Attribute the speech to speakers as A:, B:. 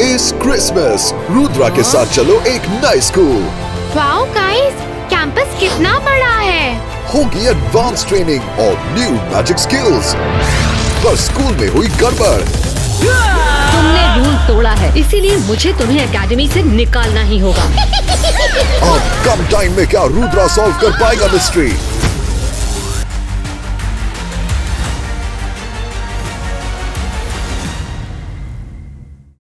A: इस क्रिसमस रुद्रा के साथ चलो एक नए स्कूल।
B: वाओ गाइस, कैंपस कितना बड़ा है।
A: होगी एडवांस ट्रेनिंग और न्यू मैजिक स्किल्स। पर स्कूल में हुई गड़बड़।
C: तुमने रूल तोड़ा है, इसीलिए मुझे तुम्हें एकेडमी से निकालना ही होगा।
A: अब कम टाइम में क्या रुद्रा सॉल्व कर पाएगा मिस्ट्री?